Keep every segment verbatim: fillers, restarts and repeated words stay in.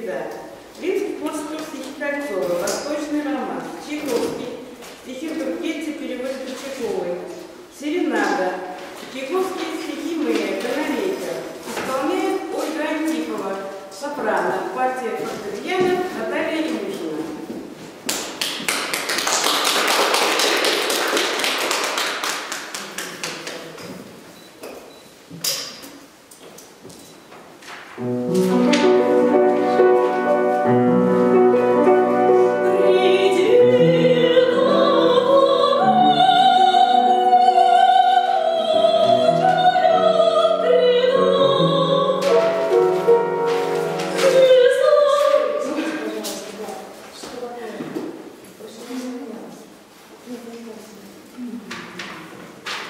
«Звезда». Римский-Корсаков, стихи Кольцова, «Восточный романс», Чайковский, стихи Тургенева, перевод Чайковой, «Серенада», Чайковские стихи Мэя, «Канарейка». Исполняет Ольга Антипова, сопрано, партия фортепиано Наталья Ильюшина.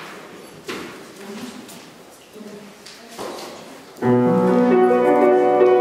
Thank you.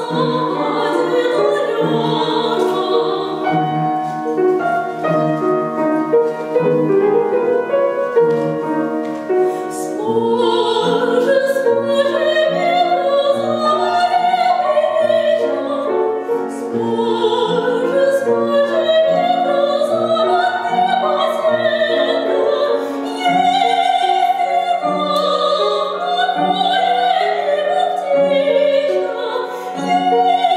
Yeah.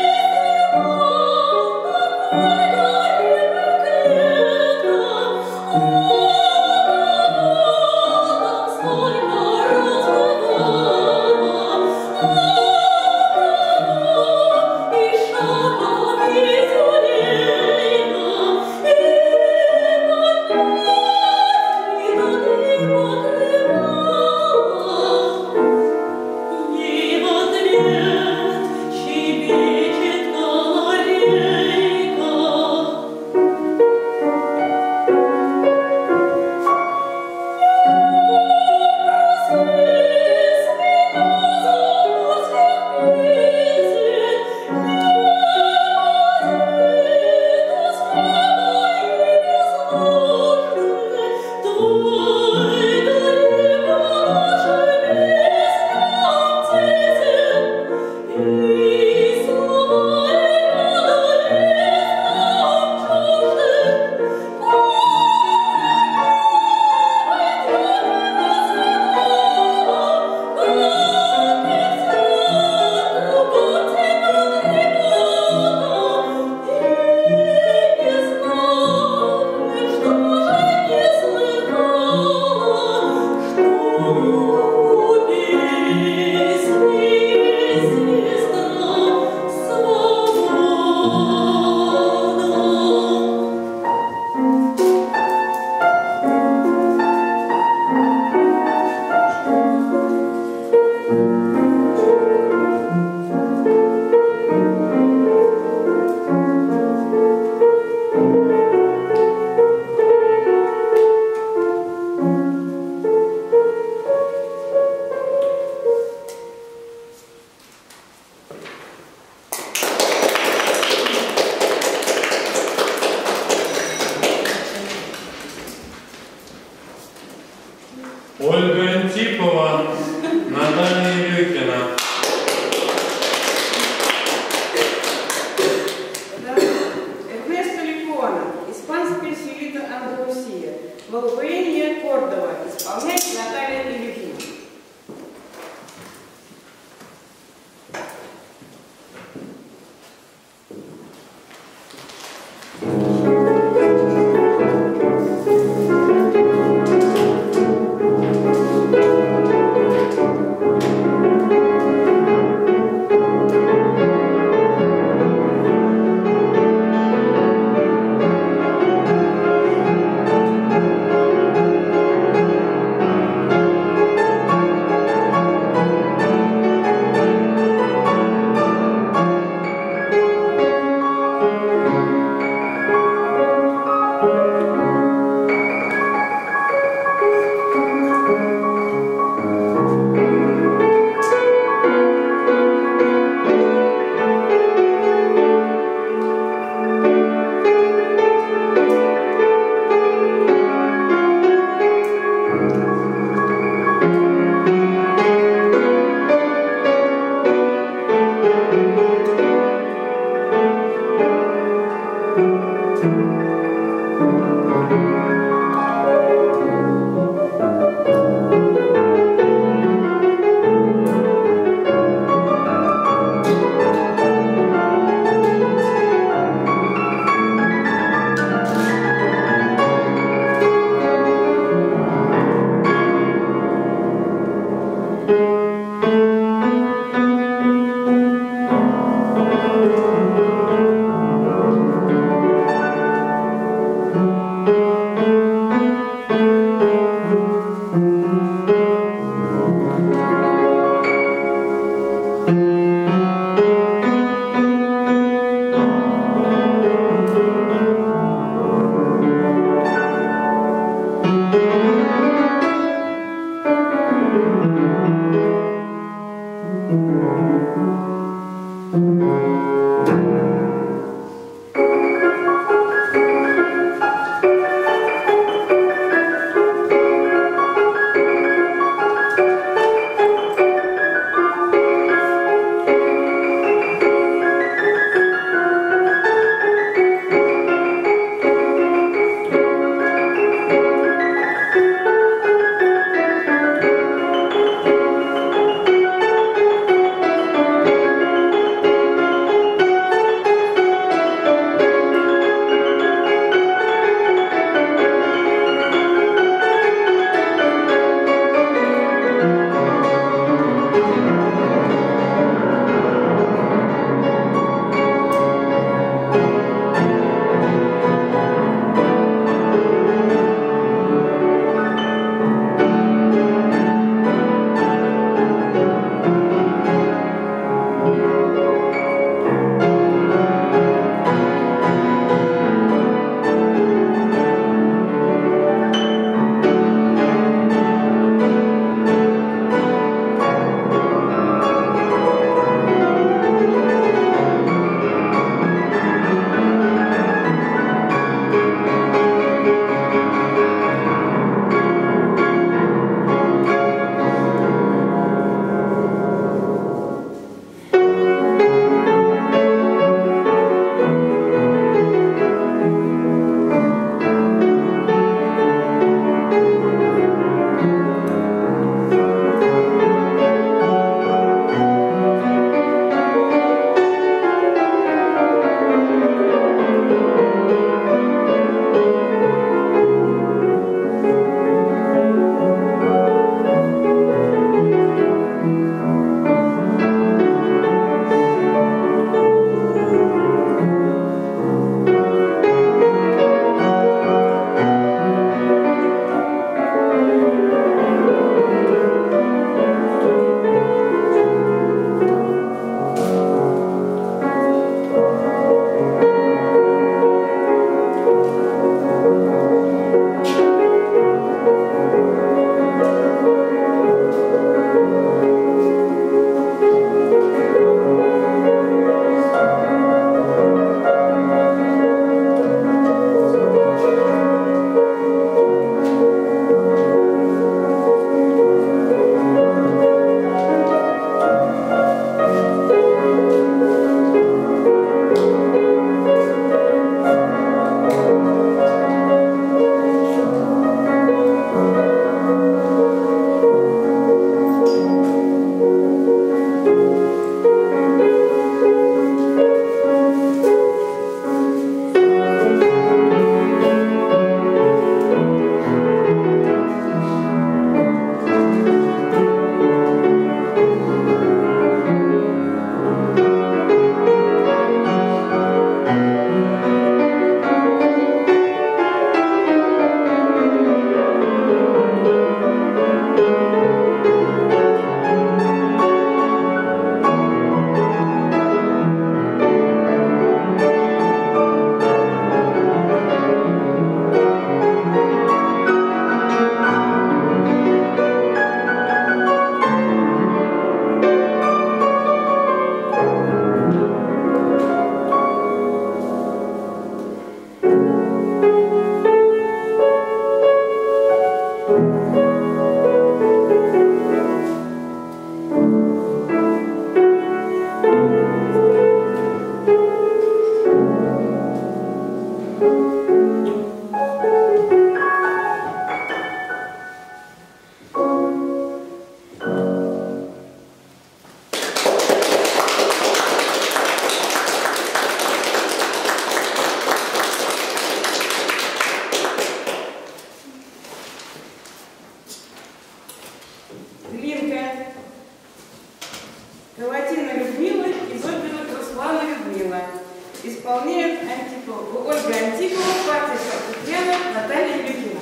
Исполняет Антипова, Ольга Антипова, партия фортепиано Наталья Юрьевна.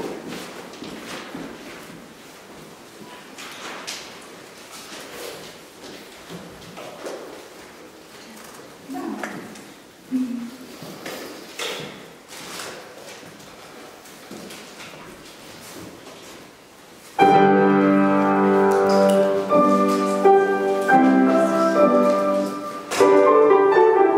Thank you.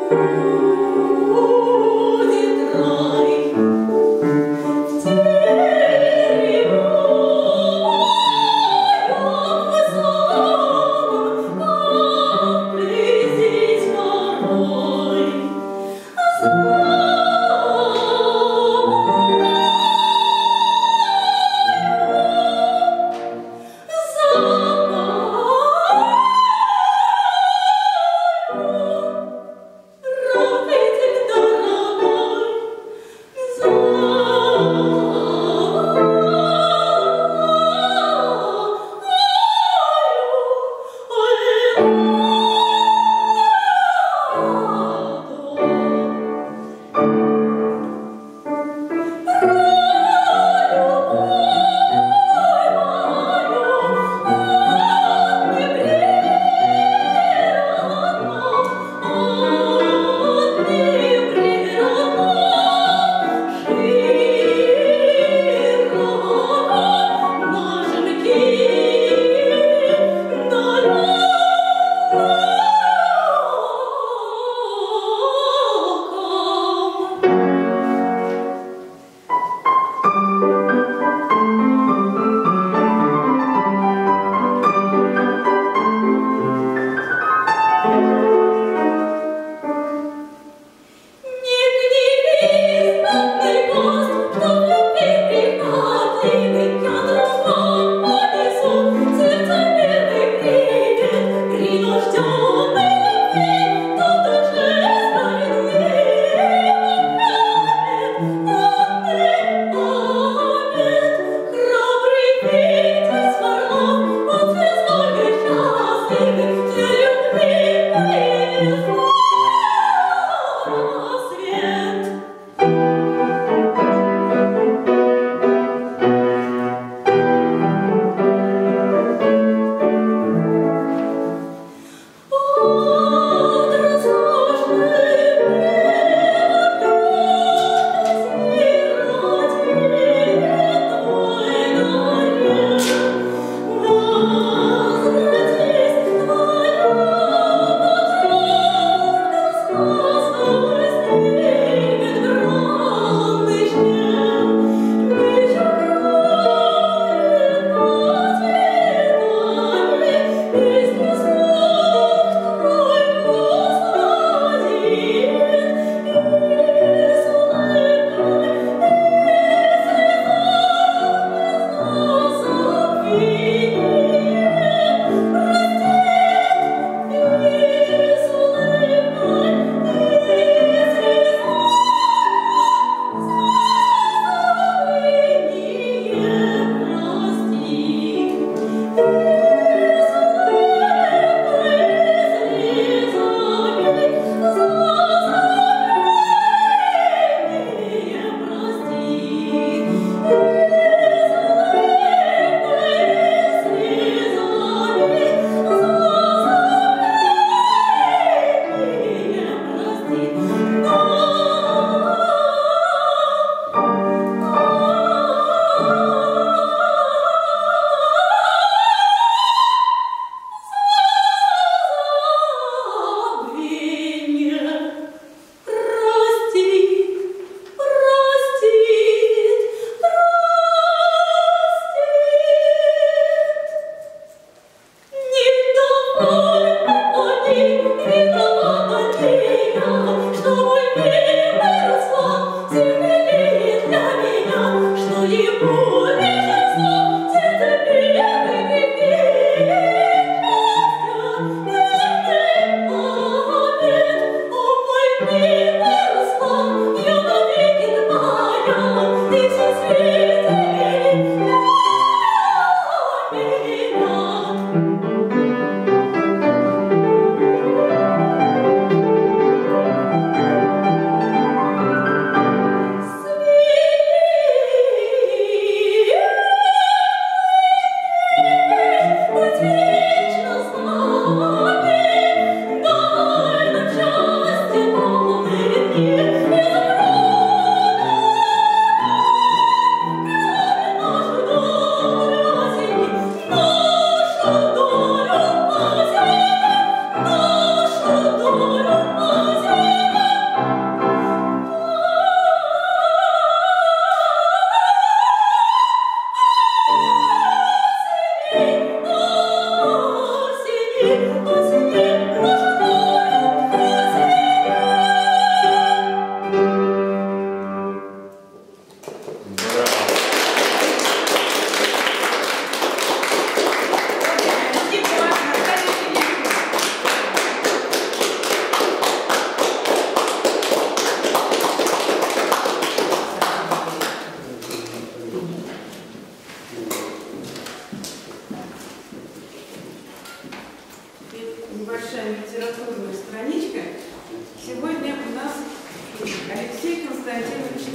Thank you.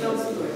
Толстой.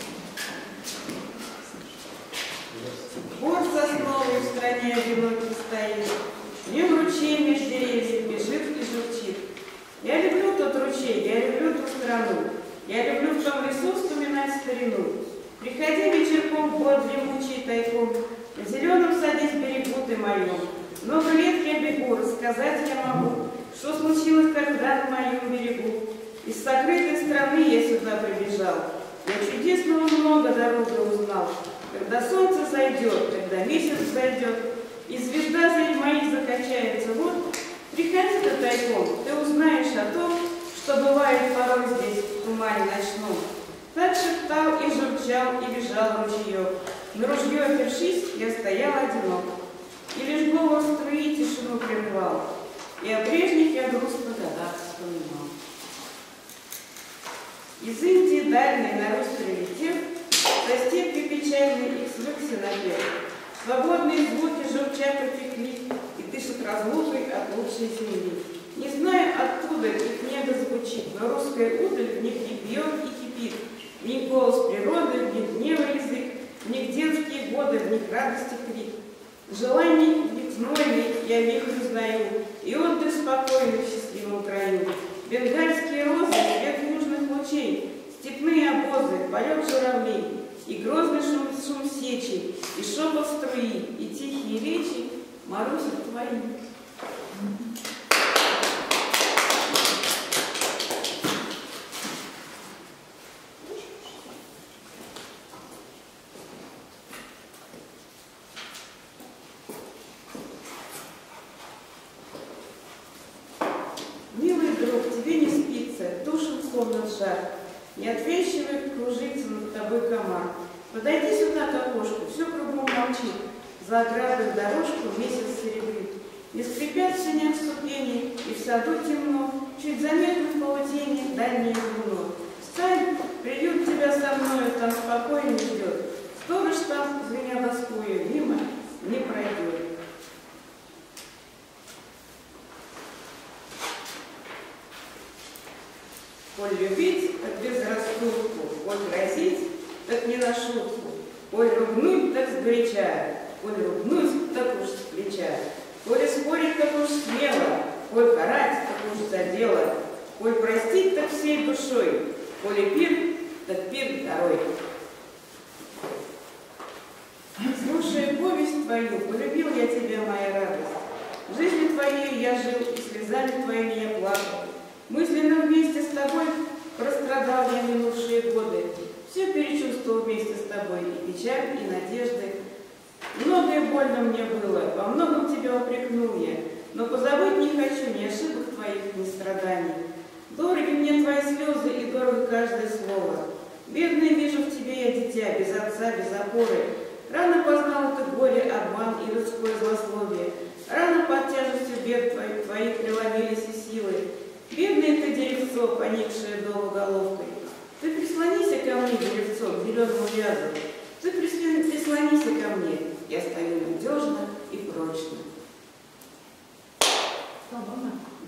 Бор сосновый в стране одинокий стоит, в нем ручей меж деревьев бежит и журчит. Я люблю тот ручей, я люблю ту страну, я люблю в том лесу вспоминать старину. Приходи вечерком в год дремучий тайком, на зеленом садись берегу ты моем. Много лет я бегу, рассказать я могу, что случилось когда на моем берегу. Из сокрытой страны я сюда прибежал, я чудесного много дорогой узнал. Когда солнце зайдет, когда месяц зайдет, и звезда за моих закачается, вот, приходи ты тайком, ты узнаешь о том, что бывает порой здесь в тумане ночном. Так шептал и журчал, и бежал ручеек. На ружье опершись, я стоял одинок, и лишь голос струи тишину прервал, и о прежних я грустно годах вспоминал. Из Индии дальней на Русь прилетев, со степи печальной их свыкся напев. Свободные звуки журча потекли, и дышат разлукой от лучшей земли. Не знаю, откуда их небо звучит, но русская удаль в них не бьет и кипит. В них голос природы, в них гнева язык, в них детские годы, в них радости крик. Желаний в них знойный я вихрь узнаю, и отдых спокойный в счастливом краю. Бенгальские розы, свет южных лучей, степные обозы, полет журавлей, и грозный шум, шум сечи, и шепот струи, и тихие речи, Маруся, твои. Милый друг, тебе не спится, душит комнат жар, неотвязчивый кружится над тобой комар. Подойди сюда к окошку, все кругом молчит, за оградой дорожку месяц серебрит. Не скрипят в синях ступени, и в саду темно, чуть заметно в паутине дальнее луно. Встань, приют тебя со мною, там спокойно ждет. Сторож там, звеня доскую, мимо не пройдет. Коль любить, так без рассудку, коль грозить, так не на шутку, коль ругнуть, так сгоряча, коль ругнуть, так уж с плеча, коль спорить, так уж смело, коль карать, так уж за дело, коль простить, так всей душой, коль пир, так пир второй. Слушая повесть твою, полюбил я тебя, моя радость. В жизни твоей я жил, и слезами твоими я плакал. Мысленно вместе с тобой прострадал я минувшие годы. Все перечувствовал вместе с тобой, и печаль, и надежды. Многое больно мне было, во многом тебя упрекнул я, но позабыть не хочу ни ошибок твоих, ни страданий. Дороги мне твои слезы, и дорого каждое слово. Бедное вижу в тебе я дитя, без отца, без опоры. Рано познал ты горе, обман и людское злословие. Рано под тяжестью бед твоих, твоих преломились и силы. Бедное ты деревцо, поникшее долу головкой. Ты прислонися ко мне, деревцо, к зеленому вязу. Ты прислонися ко мне, я стою надежно и прочно. Свободно.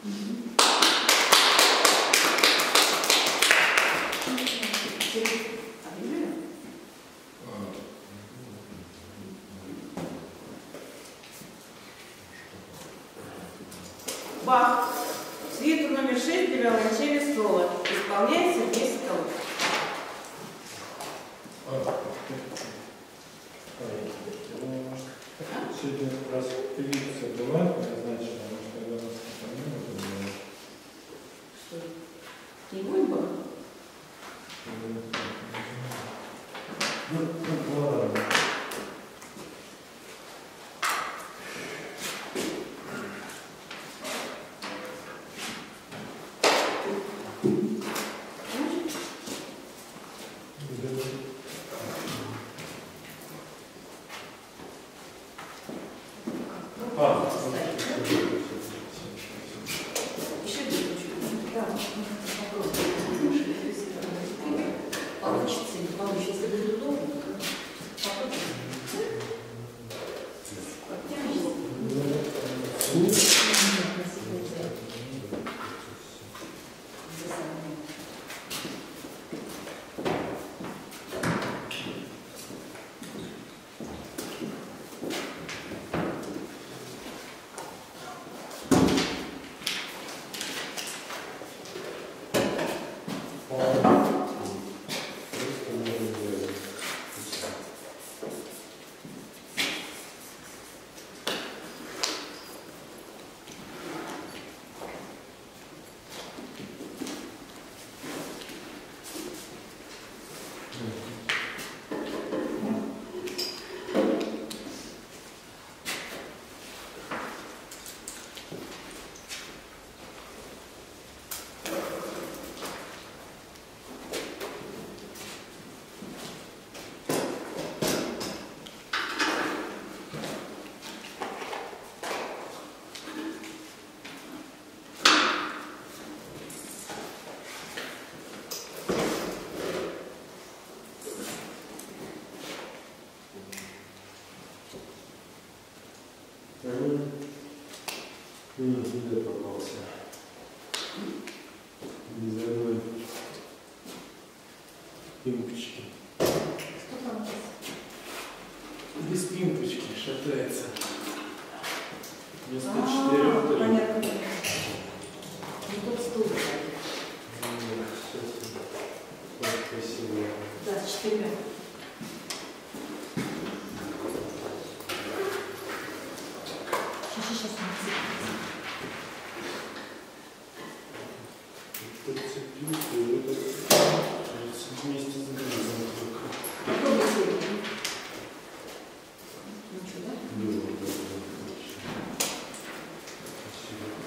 Бах! Свиту номер шесть для виолончели соло. Исполняет Сергей Соколов. Сегодня раз певица была назначена, может, когда нас не было. Что? Не будет Бах? Ну, ну, ладно. Где попался? Без одной пимпочки. Что там у вас? Без пимпочки шатается. Вместо А, четырех три. понятно. Не тот стул. Спасибо. Да, с четырьмя. Сейчас, сейчас, Подцепился, и это вместе с грязом только. Какой вы сегодня? Ничего, да? Да, да, да, отлично. Спасибо.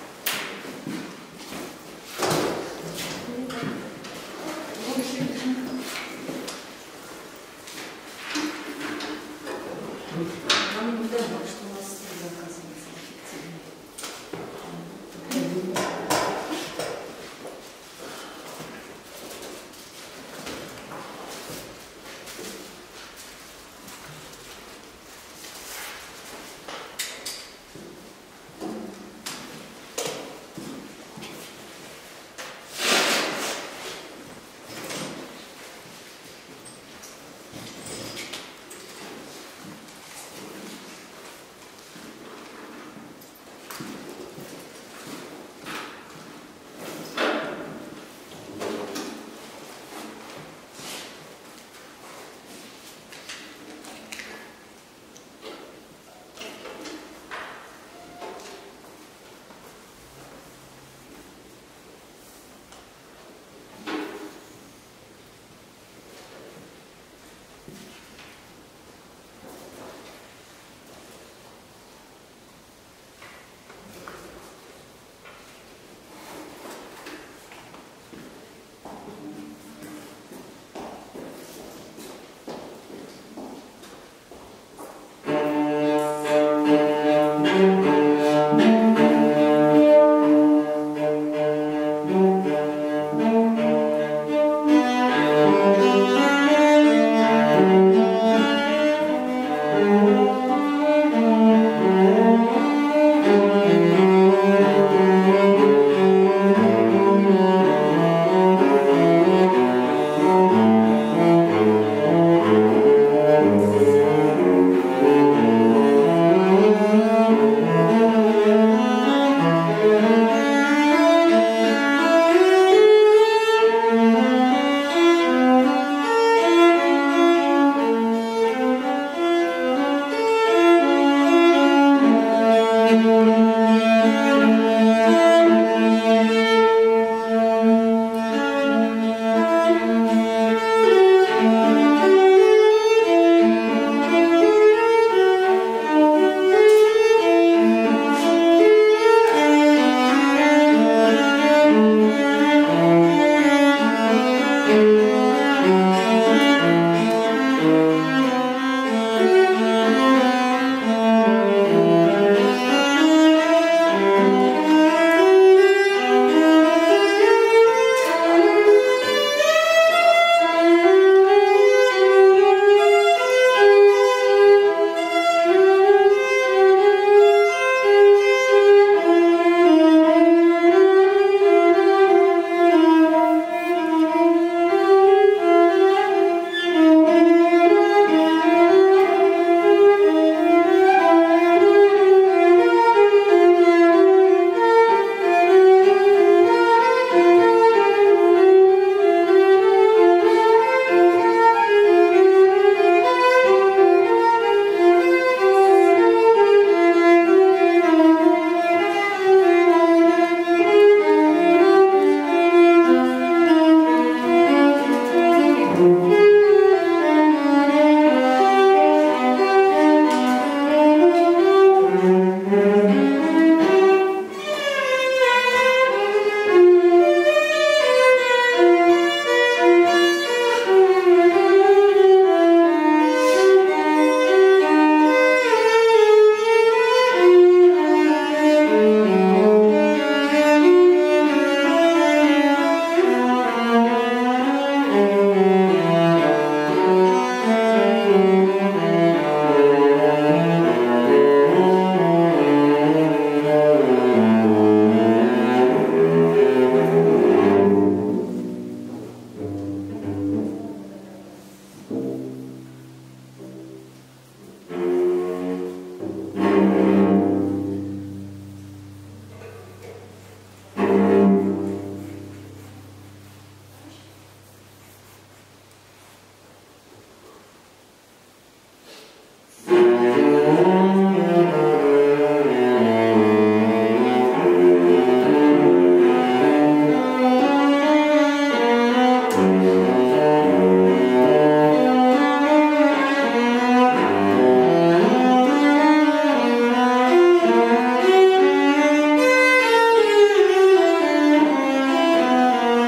Нам не дано, что у нас заказывается эффективно.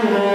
Thank you.